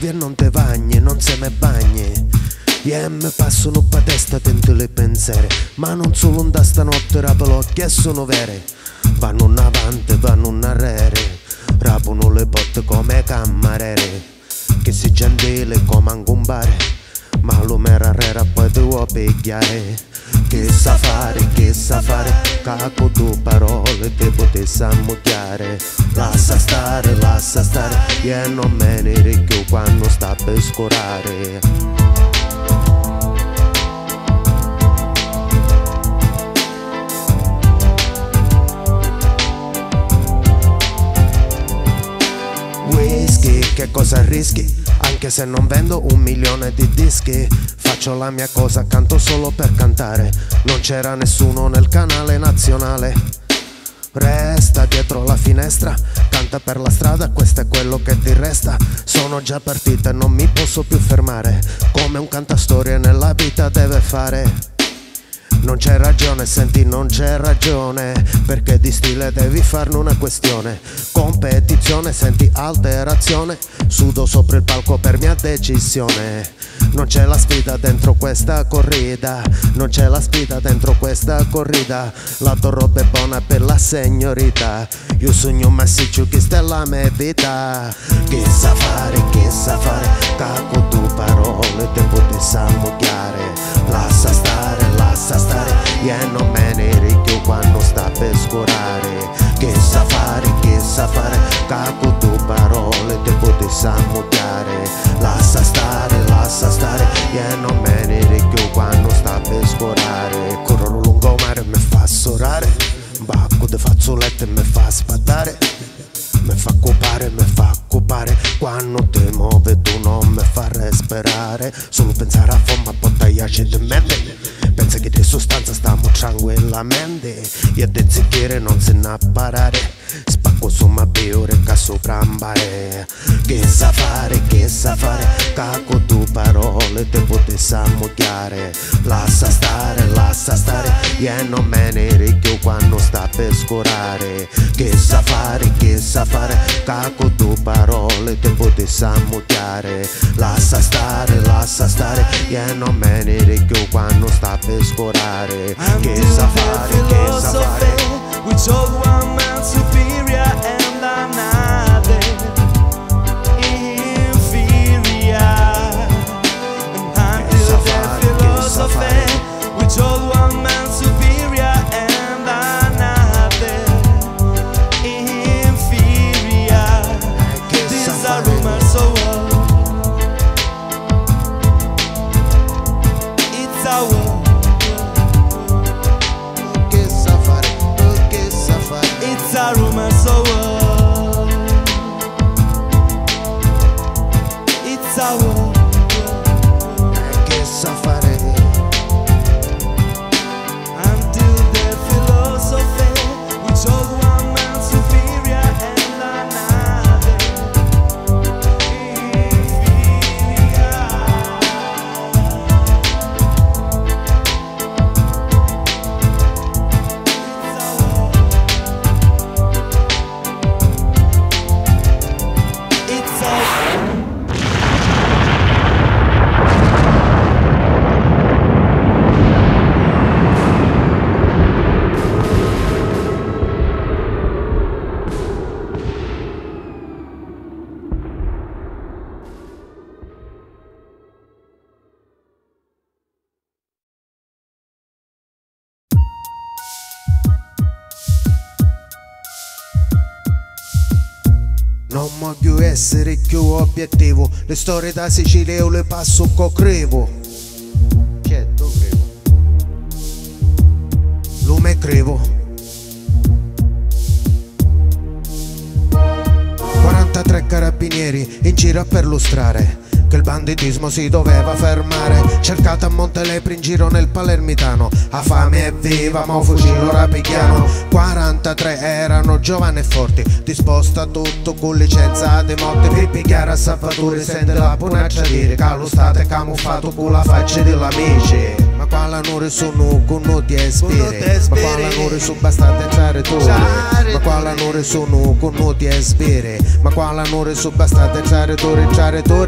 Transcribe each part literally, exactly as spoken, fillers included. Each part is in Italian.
bevi e non te bagni, non se me bagni. E mi passano per testa tenti le pensieri, ma non solo da stanotte rapalocchi e sono vere. Vanno in avanti, vanno in arrere, rapono le botte come cameriere, che si gentile come un compare, ma lo mera rera poi ti vuoi pigliare. Che sa fare, che sa fare, caco tu parole te potessi ammucchiare. Lascia stare, lascia stare, e non me ne ricchio quando sta per scorare. Whisky, che cosa rischi? Anche se non vendo un milione di dischi, faccio la mia cosa, canto solo per cantare. Non c'era nessuno nel canale nazionale. Resta dietro la finestra, canta per la strada, questo è quello che ti resta. Sono già partita e non mi posso più fermare, come un cantastorie nella vita deve fare. Non c'è ragione, senti, non c'è ragione, perché di stile devi farne una questione. Competizione, senti, alterazione, sudo sopra il palco per mia decisione. Non c'è la sfida dentro questa corrida, non c'è la sfida dentro questa corrida. La tua roba è buona per la signorita, io sogno massiccio che sta la mia vita. Che sa fare, che sa fare, caco tu parole te potessi ammucchiare. Lascia stare, lascia stare, e non me ne ricchio quando sta per scorare. Che sa fare, che sa fare, caco tu parole te potessi ammucchiare. Lascia stare, lascia stare, e non me ne ricchio quando sta per scorare. Corro lungo mare e mi fa sorare, bacco de fazzoletto e mi fa spattare. Mi fa copare, mi fa copare, quando ti muove tu non mi fa respirare. Solo pensare a forma pottagliace di mente, pensa che di sostanza stiamo tranquillamente. E a denzichiere non se ne parare, spacco su ma beore che sopra ambare. Che sa fare, che sa fare, caco tu parole te potessi ammucchiare. Lascia stare, lascia stare, e non me ne ricchio quando sta per scorare. Che sa fare, che sa fare, caco tu parole te potessi ammucchiare. Lascia stare, lascia stare, e non me ne ricchio quando sta per scorare. Che sa fare, che sa fare, we told one man superior and another inferior. And until their philosophy, we told one man superior and another inferior. These are rumors of war, it's a war. It's a rumor so war, it's a war. che sa fare. Until their philosophy, we told one man superior and another inferior. It's a war. It's a Non voglio essere più obiettivo, le storie da Sicilia io le passo con crevo. Che tu crevo? Lo me crevo. quarantatré carabinieri in giro a perlustrare che il banditismo si doveva fermare. Cercate a Montelepri in giro nel palermitano, a fame e viva mo fucilo rapichiano. quarantatré erano giovani e forti, disposti a tutto con licenza di morte. Per pigliare a salvatore sente la punaccia dire che lo state camuffato con la faccia dell'amici. Ma quale quale non sono con non ti espire, ma quale non sono bastante entrare tu, ma quale non sono con non ti espire, ma quale non sono bastante entrare tu, entrare tu.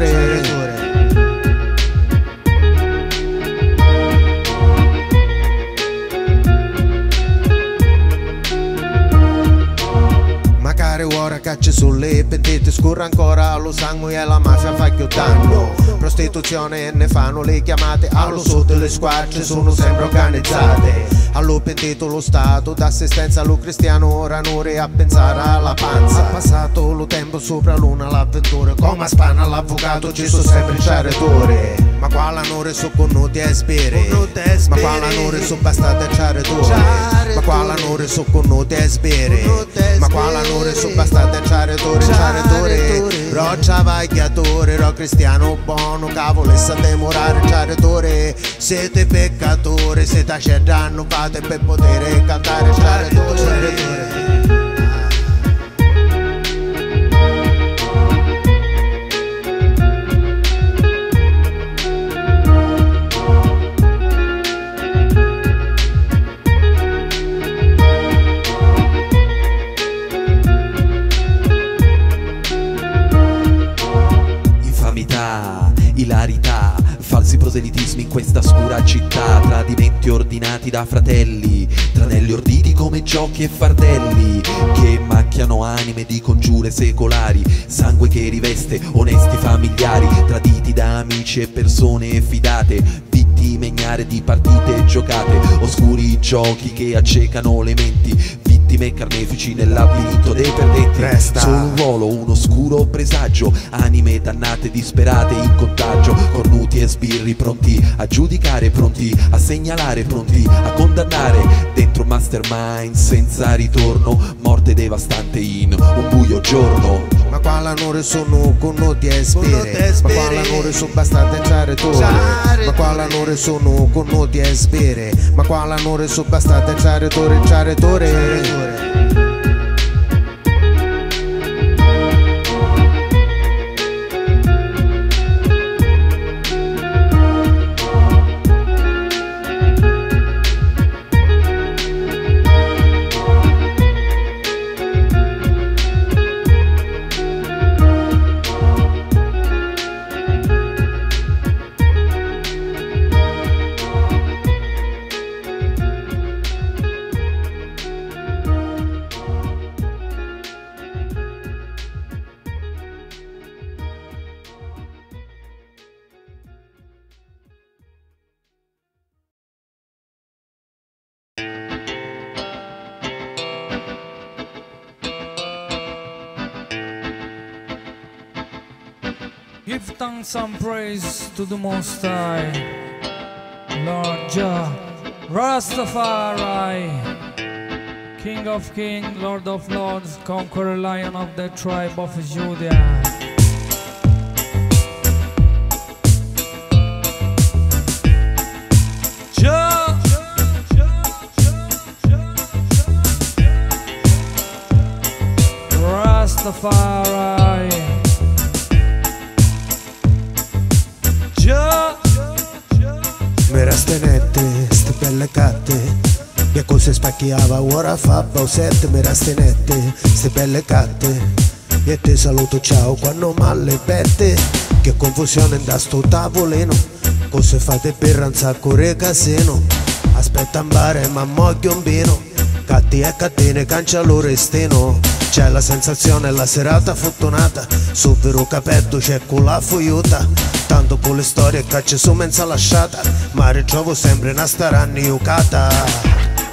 Ora caccia sulle pentite scurra ancora allo sangue e la mafia fa più danno. Prostituzione e ne fanno le chiamate, allo sotto le squadre sono sempre organizzate. Allo pentito lo stato d'assistenza allo cristiano, ora non a pensare alla panza. Ha passato lo tempo sopra l'una l'avventura, come a spanna l'avvocato ci sono sempre il ciaritore. Ma quale onore so con non ti espire, ma quale onore so bastate il ciaritore, ma quale onore so con non ti espire, ma quale onore so bastate il ciaritore, ciaritore. Roccia vagliatore, ro cristiano buono, cavolo e sa demorare ciaritore. Siete peccatori, siete accettando, fate per poter cantare ciaritore. Ilarità, falsi proselitismi in questa scura città, tradimenti ordinati da fratelli, tranelli orditi come giochi e fardelli, che macchiano anime di congiure secolari, sangue che riveste onesti familiari, traditi da amici e persone fidate, vittime ignare di partite giocate, oscuri giochi che accecano le menti, vittime carnefici nel labirinto dei perdenti. Resta solo un ruolo, un oscuro presagio, anime dannate disperate in contagio, cornuti e sbirri pronti a giudicare, pronti a segnalare, pronti a condannare, dentro un mastermind senza ritorno, morte devastante in un buio giorno. Ma quale onore sono con non ti espire, ma quale onore sono bastante entrare tu, ma quale onore sono con non ti espire, ma quale onore sono bastante entrare tu, entrare tu. Give thanks and praise to the Most High, Lord Jah, Rastafari, King of Kings, Lord of Lords, Conqueror, Lion of the tribe of Judah. Jah, Rastafari. Mi rastenette, ste belle catte, che cose spacchiava, ora fa bausette, mi rastenette, ste belle catte, e ti saluto ciao quando male bette, che confusione da sto tavolino, cose fate per un sacco re casino, aspetta un bare ma moglio un vino, catti e cattine cancia lo restino, c'è la sensazione la serata fortunata, sul vero capetto c'è con la fogliuta. Tanto con le storie che ci sono mensa lasciata, ma ritrovo sempre una staranni giocata.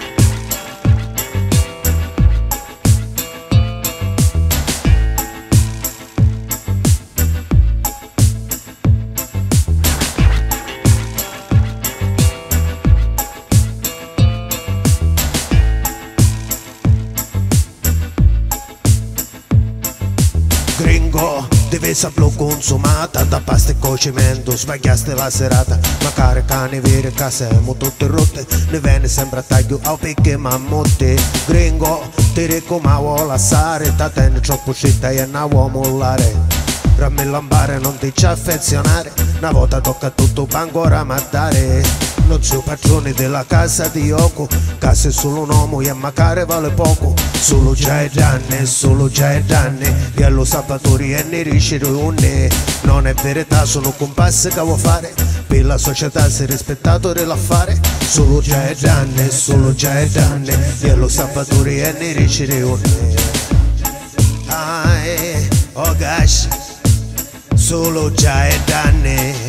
Gringo, difesa blu consumata, da pasta e cocimento, sbagliaste la serata, ma care cane vere che siamo tutte rotte, ne viene sempre a taglio a picche mammotte. Gringo, ti raccomando lasciare, da te ne troppo città e non vuoi mollare, rammi lambare non ti ci affezionare, una volta tocca a tutto banco ramaddare. Non sei padrone della casa di Yoko, casa è solo un uomo e a macare vale poco. Solo già è danne, solo già è danne, e allo Salvatori e neri riunne. Non è verità, sono compassi che vuoi fare, per la società sei rispettato dell'affare. Solo già è danne, solo già è danne, e allo Salvatori e neri riunne. Ah, eh, oh gosh, solo già è danne.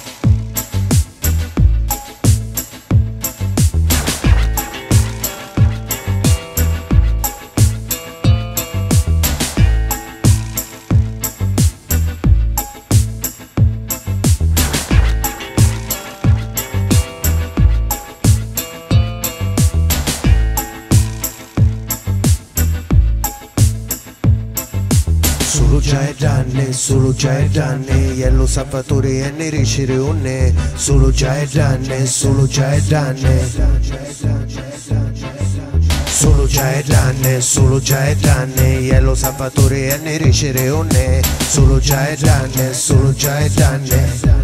Solo già è danne, solo già è danne, e lo Salvatore e neri ci riunne. Solo già è danne, solo già è danne, solo già è danne, solo già è danne, e lo Salvatore e neri ci riunne. Solo già è danne, solo già è danne.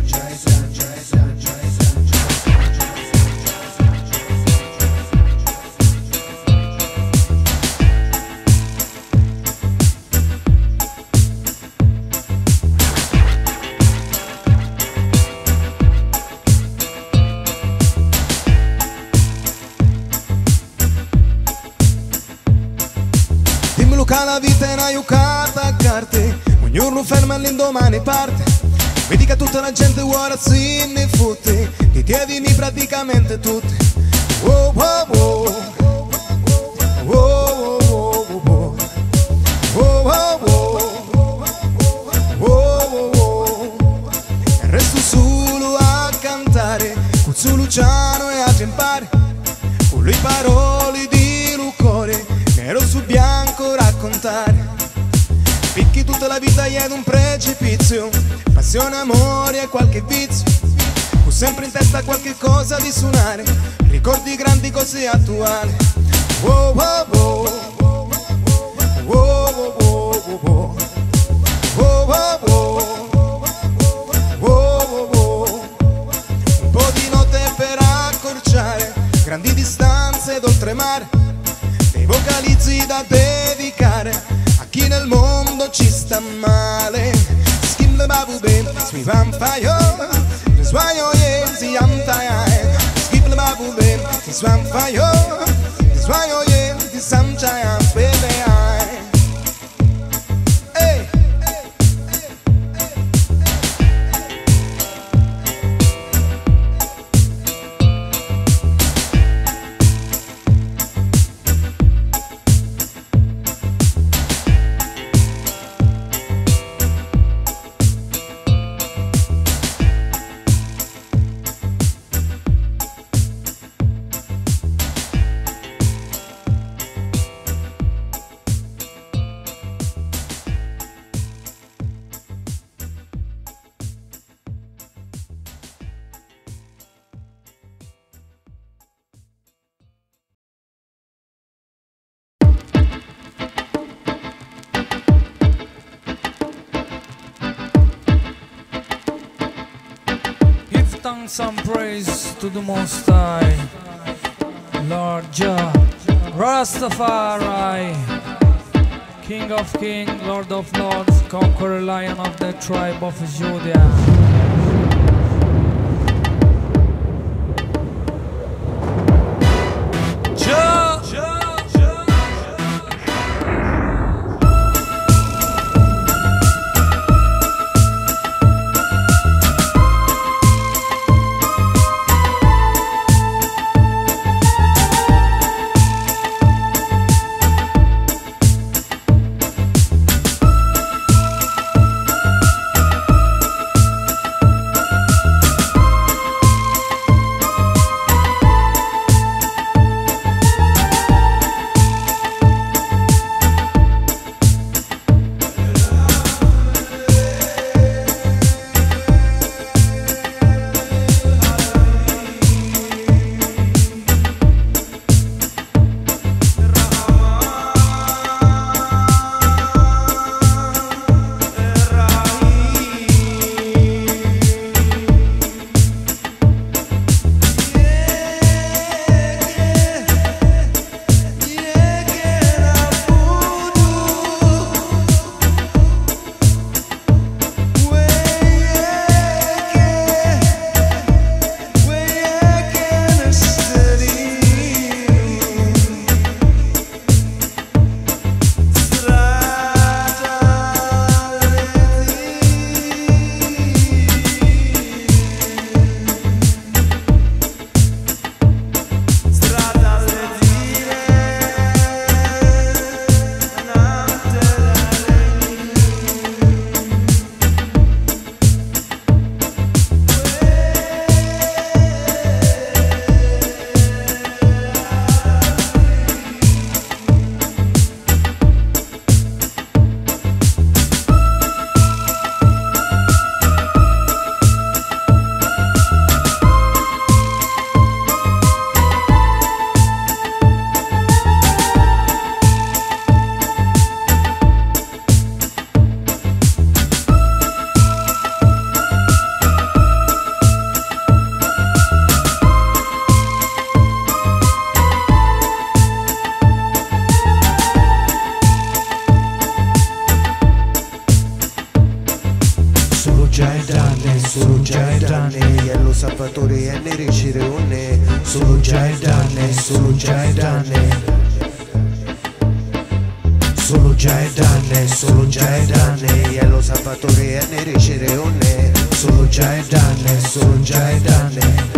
Dimmelo che la vita è una giocata a carte, ognuno ferma all'indomani parte. Vedi che tutta la gente ora si ne fotte, ti tieni praticamente tutti. Oh, oh, oh. Oh, oh, oh, oh. Oh, oh, oh. Oh, oh, oh. E resto solo a cantare, con su Luciano e a tempare, con le parole di Lucore, nero su bianco raccontare. Picchi tutta la vita e ad un precipizio, passione, amore e qualche vizio. Ho sempre in testa qualche cosa di suonare, ricordi grandi cose attuali. Oh, oh, oh. Oh, oh, oh, oh, oh. Oh, oh, oh. Oh, oh, oh. Un po' di note per accorciare grandi distanze d'oltremare, dei vocalizzi da dedicare a chi nel mondo ci sta male. Skim le babu ben, smi vampire, le swaio yenzi amtai. Skim le babu ben, si swampire, le swaio yenzi samchai ampele ai. Hey, Give thanks and praise to the Most High, Lord Jah, Rastafari, King of Kings, Lord of Lords, Conqueror, Lion of the tribe of Judah. Jah! Salvatore e ne ricire un ne. Solo già e danne, solo già e danne. Solo già e danne, solo già e danne. E lo Salvatore e ne ricire un ne. Solo già e danne, solo già e danne.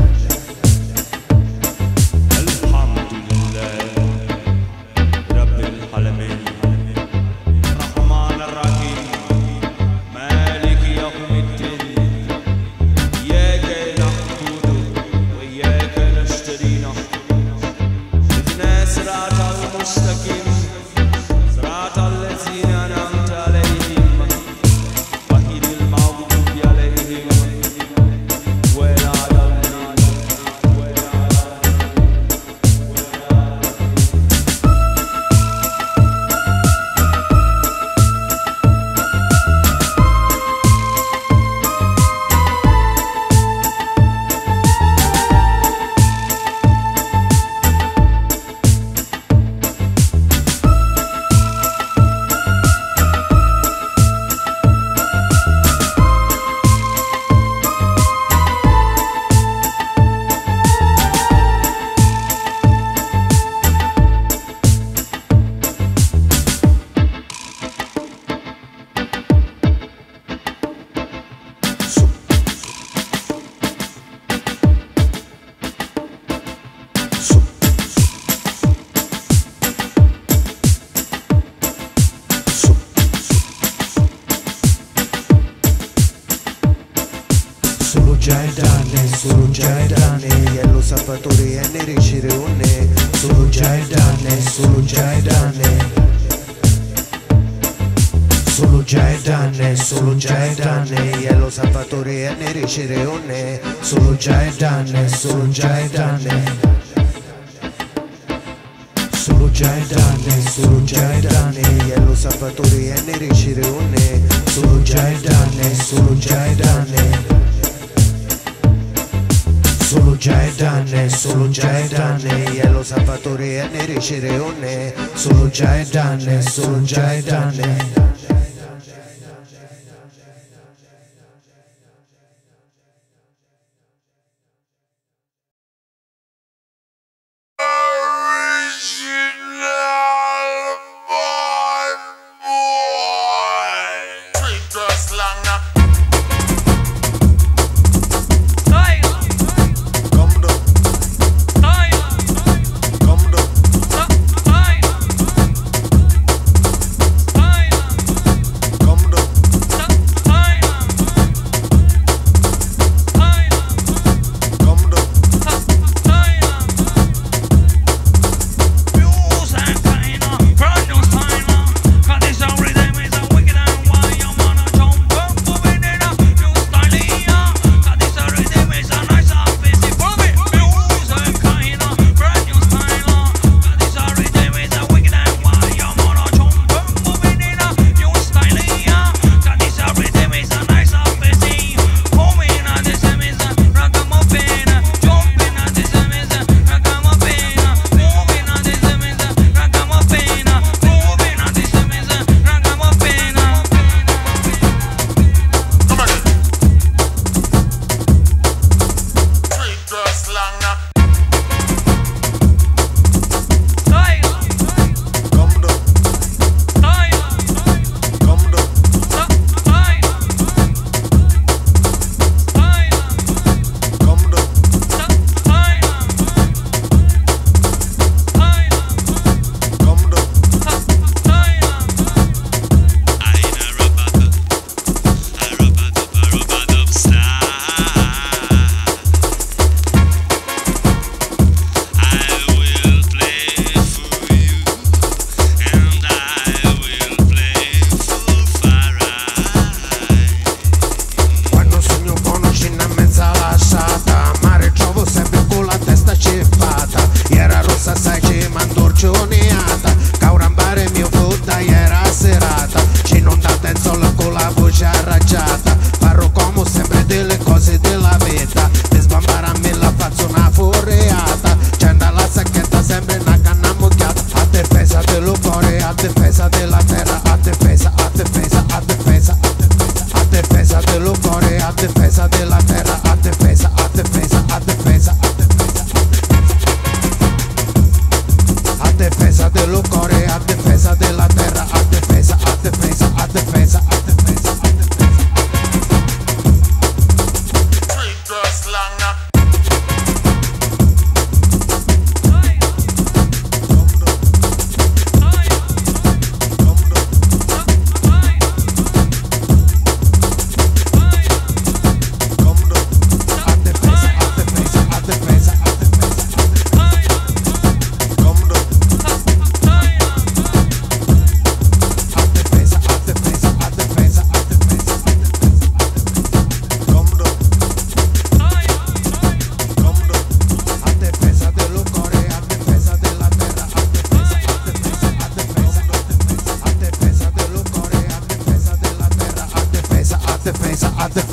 Solo già e danne, solo già e danne. E lo Salvatore e ne ricire un ne. Solo già e danne, solo già e danne. Solo già e danne, solo già e danne. E lo Salvatore e ne ricire un ne. Solo già e danne, solo già e danne. Solo già e danne, solo già e danne. E lo Salvatore e ne ricire un ne. Solo già e danne, solo già e danne. Solo già e danne, solo già e danne. E lo Salvatore e ne ricire un ne. Solo già e danne, solo già e danne.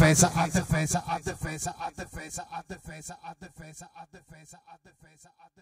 difesa, a difesa, a difesa, a difesa, a difesa, a difesa, a difesa, a difesa, a difesa.